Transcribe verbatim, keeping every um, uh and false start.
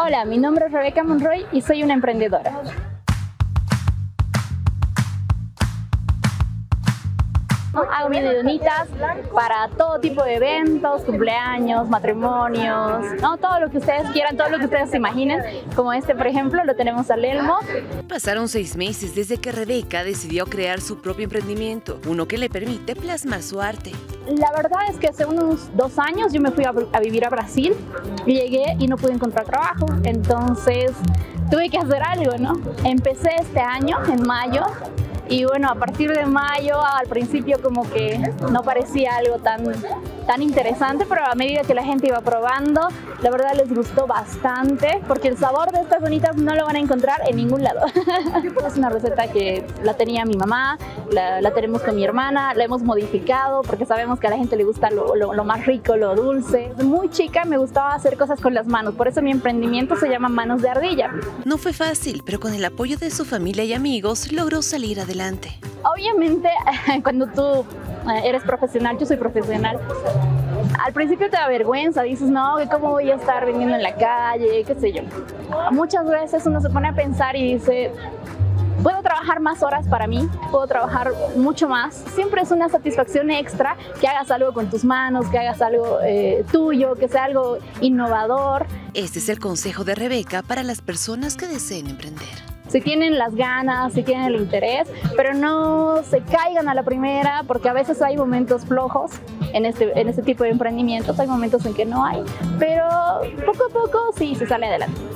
Hola, mi nombre es Rebeca Monroy y soy una emprendedora. Hago videonitas para todo tipo de eventos, cumpleaños, matrimonios, ¿no? Todo lo que ustedes quieran, todo lo que ustedes se imaginen. Como este, por ejemplo, lo tenemos al Elmo. Pasaron seis meses desde que Rebeca decidió crear su propio emprendimiento, uno que le permite plasmar su arte. La verdad es que hace unos dos años yo me fui a, a vivir a Brasil y llegué y no pude encontrar trabajo. Entonces tuve que hacer algo, ¿no? Empecé este año, en mayo. Y bueno, a partir de mayo, al principio como que no parecía algo tan, tan interesante, pero a medida que la gente iba probando, la verdad les gustó bastante, porque el sabor de estas bonitas no lo van a encontrar en ningún lado. Es una receta que la tenía mi mamá, la, la tenemos con mi hermana, la hemos modificado porque sabemos que a la gente le gusta lo, lo, lo más rico, lo dulce. Desde muy chica me gustaba hacer cosas con las manos, por eso mi emprendimiento se llama Manos de Ardilla. No fue fácil, pero con el apoyo de su familia y amigos logró salir adelante. Obviamente, cuando tú eres profesional, yo soy profesional, al principio te da vergüenza, dices, no, ¿cómo voy a estar vendiendo en la calle? ¿Qué sé yo? Muchas veces uno se pone a pensar y dice, puedo trabajar más horas para mí, puedo trabajar mucho más. Siempre es una satisfacción extra que hagas algo con tus manos, que hagas algo eh, tuyo, que sea algo innovador. Este es el consejo de Rebeca para las personas que deseen emprender. Si tienen las ganas, si tienen el interés, pero no se caigan a la primera, porque a veces hay momentos flojos en este, en este tipo de emprendimientos, hay momentos en que no hay, pero poco a poco sí se sale adelante.